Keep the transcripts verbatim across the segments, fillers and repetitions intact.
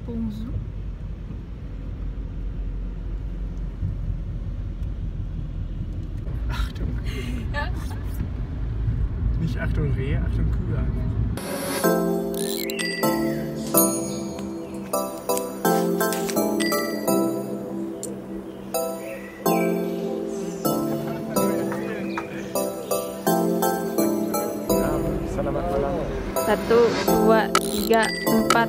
Bonjour. Achtung. Ja. Nicht Achtung Rehe, Achtung Kühe einfach. Satu, dua, tiga, empat.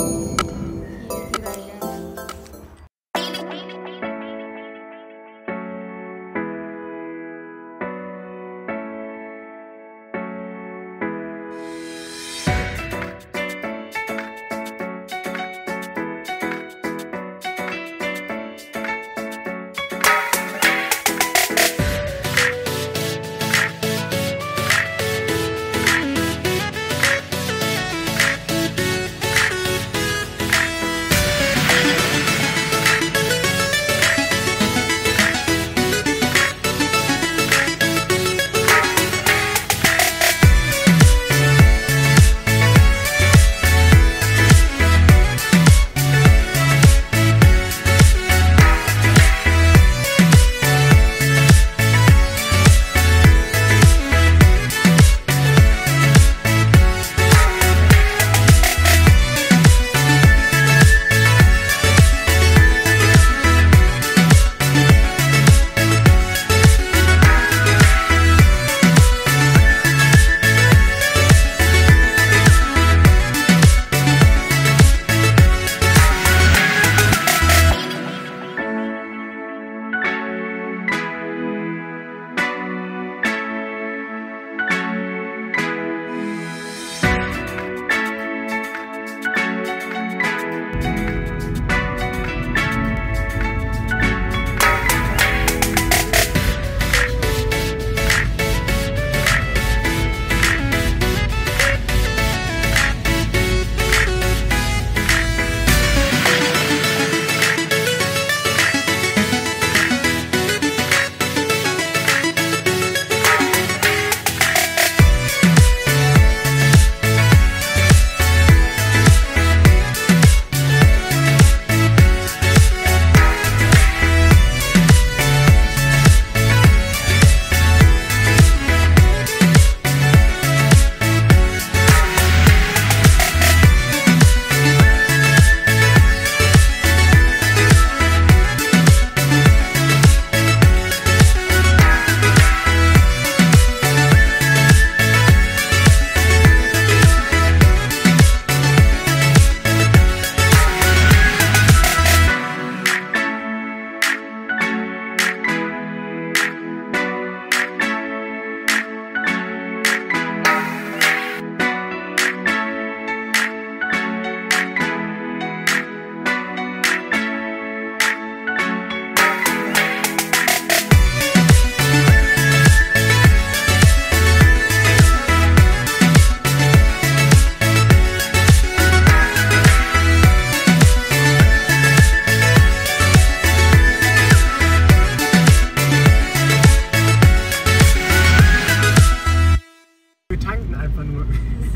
Wir tanken einfach nur.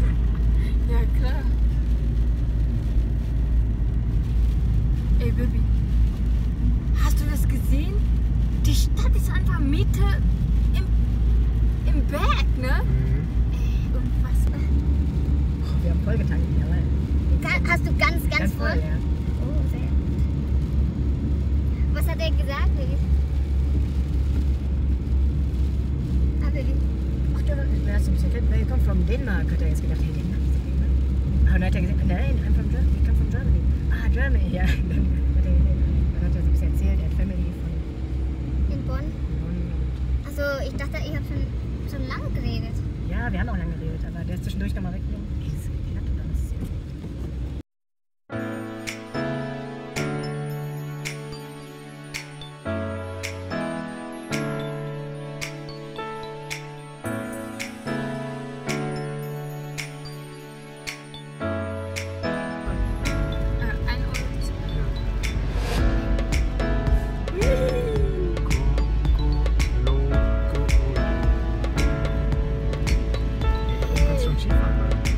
Ja, klar. Ey, Baby. Hast du das gesehen? Die Stadt ist einfach Mitte im, im Berg, ne? Mhm. Ey, unfassbar. Oh, wir haben voll getankt, jawohl. Ga- Hast du ganz, ganz, Ganz voll? voll, ja. Oh, sehr gut. Was hat er gesagt, Baby? Ah, Baby. Ach, du, du hast ein bisschen fit. Well, you come from Denmark, hat er jetzt gedacht. Hey, Dänemark ist okay, ne? Und dann hat er gesagt, nein, I'm from Germany. We come from Germany. Ah, Germany, ja. Dann hat er, dann hat er so ein bisschen erzählt, er hat Family von In Bonn? Bonn. Also, ich dachte, ich habe schon, schon lange geredet. Ja, wir haben auch lange geredet, aber der ist zwischendurch nochmal weggegangen. Ey, das ist glatt oder was ist hier? Skifahren.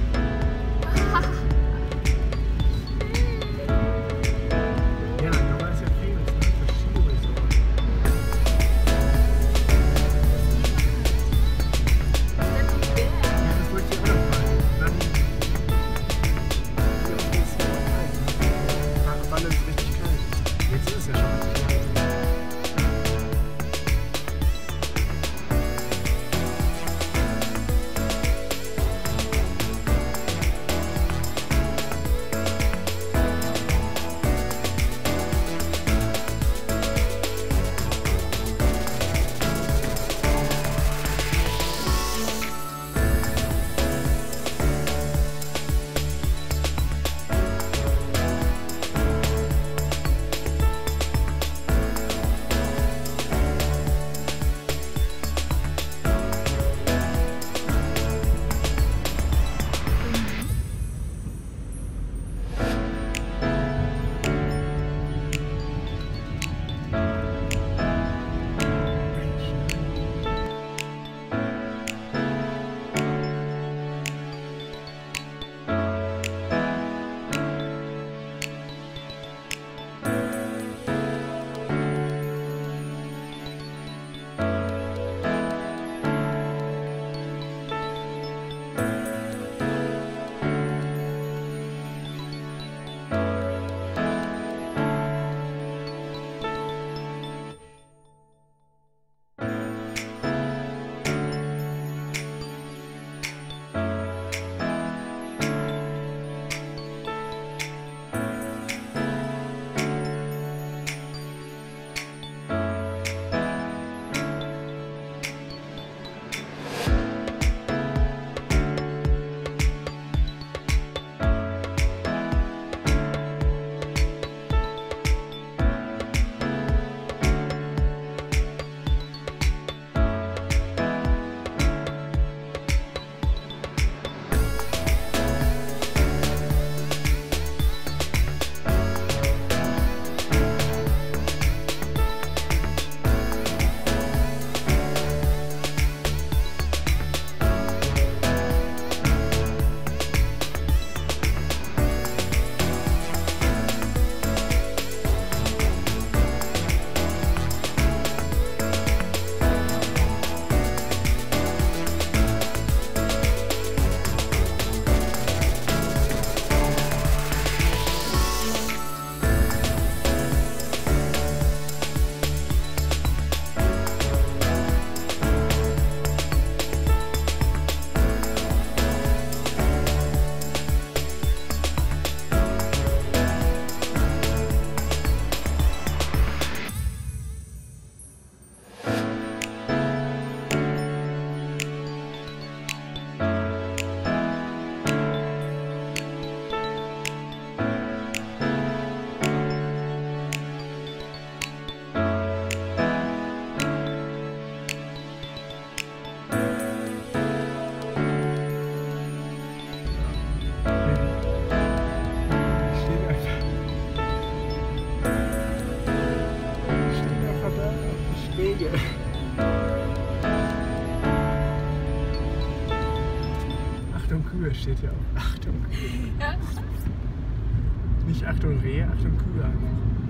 Kühe steht hier auch. Achtung Kühe. Ja. Nicht Achtung Rehe, Achtung Kühe einfach.